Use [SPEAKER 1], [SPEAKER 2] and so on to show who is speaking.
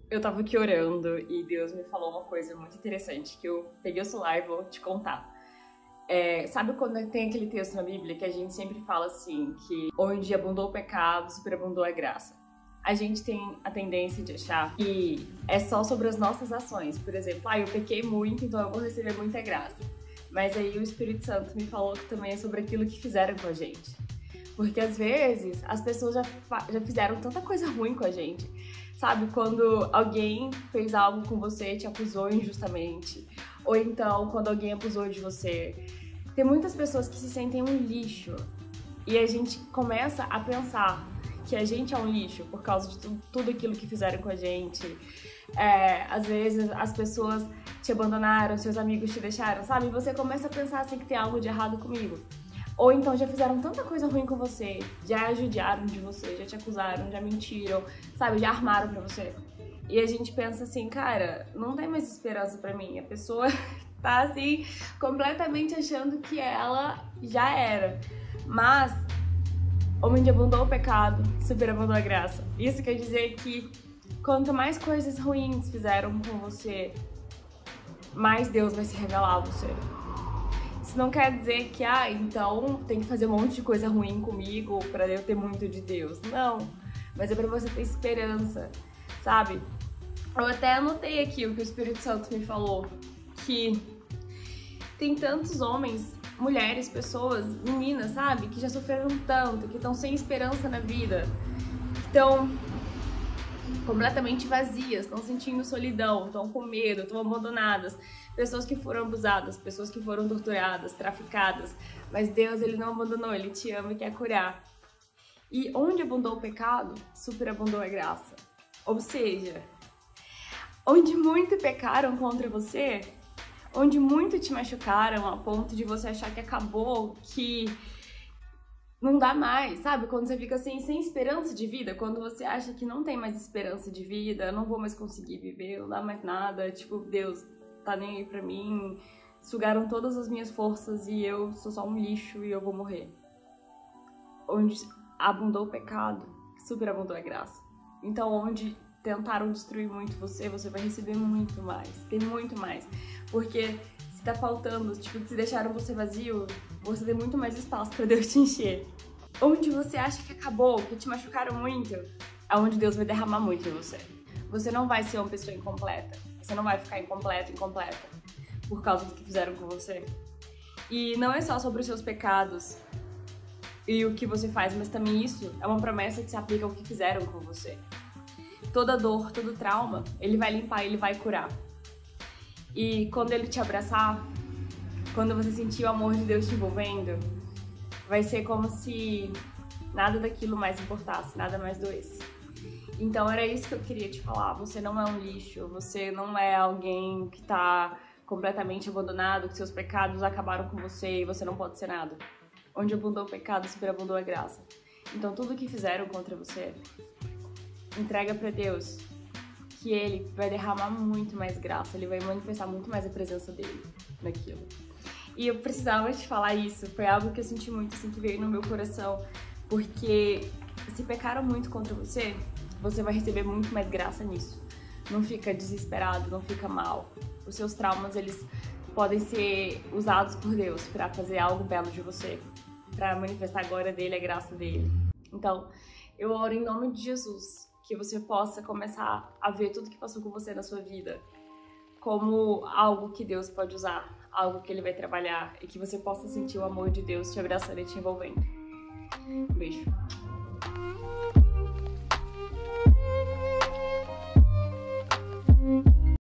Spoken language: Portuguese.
[SPEAKER 1] Eu tava aqui orando e Deus me falou uma coisa muito interessante que eu peguei o celular e vou te contar. Sabe quando tem aquele texto na Bíblia que a gente sempre fala assim, que onde abundou o pecado, superabundou a graça? A gente tem a tendência de achar que é só sobre as nossas ações. Por exemplo, eu pequei muito, então eu vou receber muita graça. Mas aí o Espírito Santo me falou que também é sobre aquilo que fizeram com a gente. Porque às vezes as pessoas já fizeram tanta coisa ruim com a gente. Sabe, quando alguém fez algo com você e te acusou injustamente. Ou então, quando alguém abusou de você. Tem muitas pessoas que se sentem um lixo. E a gente começa a pensar que a gente é um lixo por causa de tudo aquilo que fizeram com a gente. Às vezes as pessoas te abandonaram, seus amigos te deixaram, sabe? E você começa a pensar assim que tem algo de errado comigo. Ou então já fizeram tanta coisa ruim com você, já judiaram de você, já te acusaram, já mentiram, sabe? Já armaram pra você. E a gente pensa assim, cara, não tem mais esperança pra mim. A pessoa tá assim, completamente achando que ela já era. Mas, onde abundou o pecado, superabundou a graça. Isso quer dizer que quanto mais coisas ruins fizeram com você, mais Deus vai se revelar a você. Isso não quer dizer que, então tem que fazer um monte de coisa ruim comigo pra eu ter muito de Deus. Não, mas é pra você ter esperança, sabe? Eu até anotei aqui o que o Espírito Santo me falou, que tem tantos homens, mulheres, pessoas, meninas, sabe? Que já sofreram tanto, que estão sem esperança na vida, que estão completamente vazias, estão sentindo solidão, estão com medo, estão abandonadas, pessoas que foram abusadas, pessoas que foram torturadas, traficadas, mas Deus, Ele não abandonou, Ele te ama e quer curar. E onde abundou o pecado, superabundou a graça. Ou seja, onde muito pecaram contra você, onde muito te machucaram a ponto de você achar que acabou, que não dá mais, sabe? Quando você fica assim, sem esperança de vida, quando você acha que não tem mais esperança de vida, não vou mais conseguir viver, não dá mais nada, tipo, Deus tá nem aí pra mim, sugaram todas as minhas forças e eu sou só um lixo e eu vou morrer. Onde abundou o pecado, superabundou a graça. Então, onde tentaram destruir muito você, você vai receber muito mais, tem muito mais. Porque se tá faltando, tipo, se deixaram você vazio, você tem muito mais espaço pra Deus te encher. Onde você acha que acabou, que te machucaram muito, é onde Deus vai derramar muito em você. Você não vai ser uma pessoa incompleta. Você não vai ficar incompleta por causa do que fizeram com você. E não é só sobre os seus pecados e o que você faz, mas também isso é uma promessa que se aplica ao que fizeram com você. Toda dor, todo trauma, Ele vai limpar, Ele vai curar. E quando Ele te abraçar, quando você sentir o amor de Deus te envolvendo, vai ser como se nada daquilo mais importasse, nada mais doesse. Então era isso que eu queria te falar. Você não é um lixo, você não é alguém que tá completamente abandonado, que seus pecados acabaram com você e você não pode ser nada. Onde abundou o pecado, superabundou a graça. Então tudo que fizeram contra você, entrega pra Deus, que Ele vai derramar muito mais graça, Ele vai manifestar muito mais a presença dEle naquilo. E eu precisava te falar isso, foi algo que eu senti muito, assim, que veio no meu coração, porque se pecaram muito contra você, você vai receber muito mais graça nisso. Não fica desesperado, não fica mal. Os seus traumas, eles podem ser usados por Deus para fazer algo belo de você, para manifestar a glória dEle, a graça dEle. Então, eu oro em nome de Jesus, que você possa começar a ver tudo que passou com você na sua vida como algo que Deus pode usar, algo que Ele vai trabalhar e que você possa sentir o amor de Deus te abraçando e te envolvendo. Um beijo.